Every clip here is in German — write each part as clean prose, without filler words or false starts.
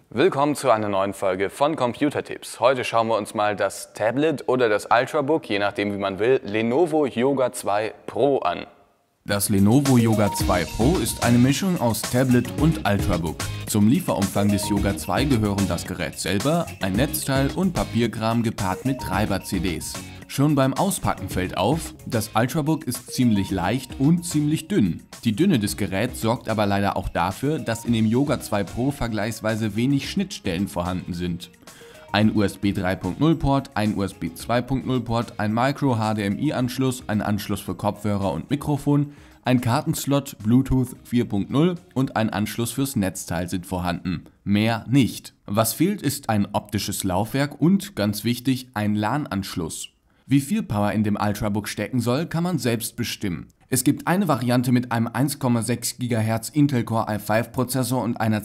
Willkommen zu einer neuen Folge von Computertipps. Heute schauen wir uns mal das Tablet oder das Ultrabook, je nachdem wie man will, Lenovo Yoga 2 Pro an. Das Lenovo Yoga 2 Pro ist eine Mischung aus Tablet und Ultrabook. Zum Lieferumfang des Yoga 2 gehören das Gerät selber, ein Netzteil und Papierkram gepaart mit Treiber-CDs. Schon beim Auspacken fällt auf, das Ultrabook ist ziemlich leicht und ziemlich dünn. Die Dünne des Geräts sorgt aber leider auch dafür, dass in dem Yoga 2 Pro vergleichsweise wenig Schnittstellen vorhanden sind. Ein USB 3.0 Port, ein USB 2.0 Port, ein Micro-HDMI-Anschluss, ein Anschluss für Kopfhörer und Mikrofon, ein Kartenslot, Bluetooth 4.0 und ein Anschluss fürs Netzteil sind vorhanden. Mehr nicht. Was fehlt, ist ein optisches Laufwerk und, ganz wichtig, ein LAN-Anschluss. Wie viel Power in dem Ultrabook stecken soll, kann man selbst bestimmen. Es gibt eine Variante mit einem 1,6 GHz Intel Core i5 Prozessor und einer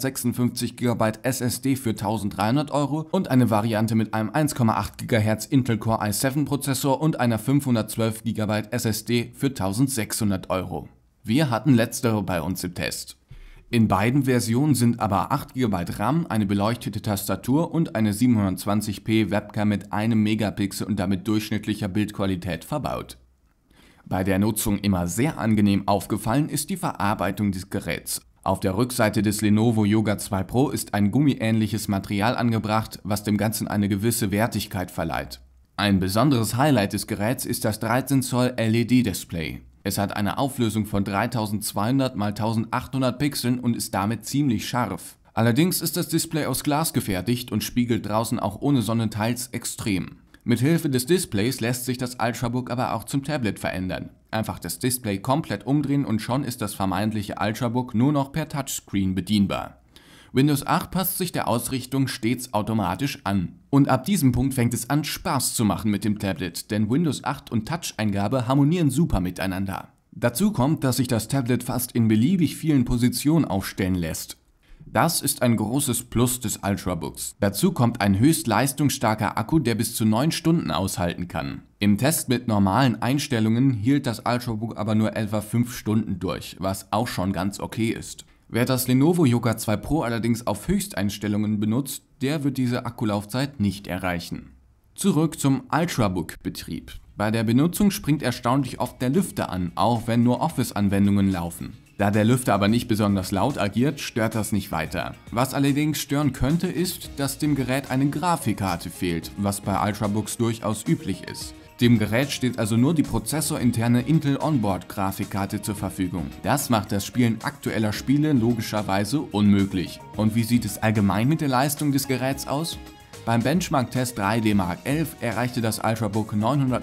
256 GB SSD für 1.300 € und eine Variante mit einem 1,8 GHz Intel Core i7 Prozessor und einer 512 GB SSD für 1.600 €. Wir hatten letztere bei uns im Test. In beiden Versionen sind aber 8 GB RAM, eine beleuchtete Tastatur und eine 720p Webcam mit 1 Megapixel und damit durchschnittlicher Bildqualität verbaut. Bei der Nutzung immer sehr angenehm aufgefallen ist die Verarbeitung des Geräts. Auf der Rückseite des Lenovo Yoga 2 Pro ist ein gummiähnliches Material angebracht, was dem Ganzen eine gewisse Wertigkeit verleiht. Ein besonderes Highlight des Geräts ist das 13 Zoll LED-Display. Es hat eine Auflösung von 3200 x 1800 Pixeln und ist damit ziemlich scharf. Allerdings ist das Display aus Glas gefertigt und spiegelt draußen auch ohne Sonne teils extrem. Mithilfe des Displays lässt sich das Ultrabook aber auch zum Tablet verändern. Einfach das Display komplett umdrehen und schon ist das vermeintliche Ultrabook nur noch per Touchscreen bedienbar. Windows 8 passt sich der Ausrichtung stets automatisch an. Und ab diesem Punkt fängt es an, Spaß zu machen mit dem Tablet, denn Windows 8 und Touch-Eingabe harmonieren super miteinander. Dazu kommt, dass sich das Tablet fast in beliebig vielen Positionen aufstellen lässt. Das ist ein großes Plus des Ultrabooks. Dazu kommt ein höchst leistungsstarker Akku, der bis zu 9 Stunden aushalten kann. Im Test mit normalen Einstellungen hielt das Ultrabook aber nur etwa 5 Stunden durch, was auch schon ganz okay ist. Wer das Lenovo Yoga 2 Pro allerdings auf Höchsteinstellungen benutzt, der wird diese Akkulaufzeit nicht erreichen. Zurück zum Ultrabook-Betrieb. Bei der Benutzung springt erstaunlich oft der Lüfter an, auch wenn nur Office-Anwendungen laufen. Da der Lüfter aber nicht besonders laut agiert, stört das nicht weiter. Was allerdings stören könnte, ist, dass dem Gerät eine Grafikkarte fehlt, was bei Ultrabooks durchaus üblich ist. Dem Gerät steht also nur die prozessorinterne Intel Onboard Grafikkarte zur Verfügung. Das macht das Spielen aktueller Spiele logischerweise unmöglich. Und wie sieht es allgemein mit der Leistung des Geräts aus? Beim Benchmark-Test 3D Mark 11 erreichte das Ultrabook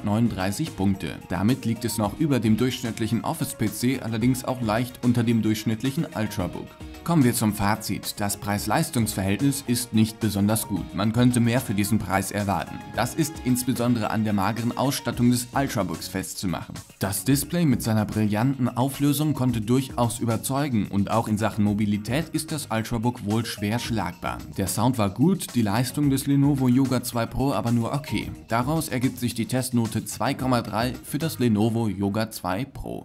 939 Punkte. Damit liegt es noch über dem durchschnittlichen Office-PC, allerdings auch leicht unter dem durchschnittlichen Ultrabook. Kommen wir zum Fazit. Das Preis-Leistungs-Verhältnis ist nicht besonders gut. Man könnte mehr für diesen Preis erwarten. Das ist insbesondere an der mageren Ausstattung des Ultrabooks festzumachen. Das Display mit seiner brillanten Auflösung konnte durchaus überzeugen und auch in Sachen Mobilität ist das Ultrabook wohl schwer schlagbar. Der Sound war gut, die Leistung des Lenovo Yoga 2 Pro aber nur okay. Daraus ergibt sich die Testnote 2,3 für das Lenovo Yoga 2 Pro.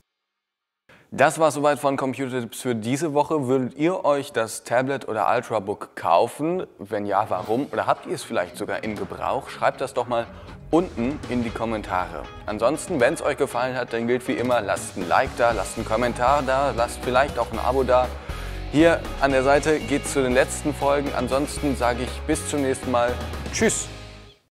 Das war soweit von Computertipps für diese Woche. Würdet ihr euch das Tablet oder Ultrabook kaufen? Wenn ja, warum? Oder habt ihr es vielleicht sogar in Gebrauch? Schreibt das doch mal unten in die Kommentare. Ansonsten, wenn es euch gefallen hat, dann gilt wie immer, lasst ein Like da, lasst einen Kommentar da, lasst vielleicht auch ein Abo da. Hier an der Seite geht es zu den letzten Folgen. Ansonsten sage ich bis zum nächsten Mal. Tschüss!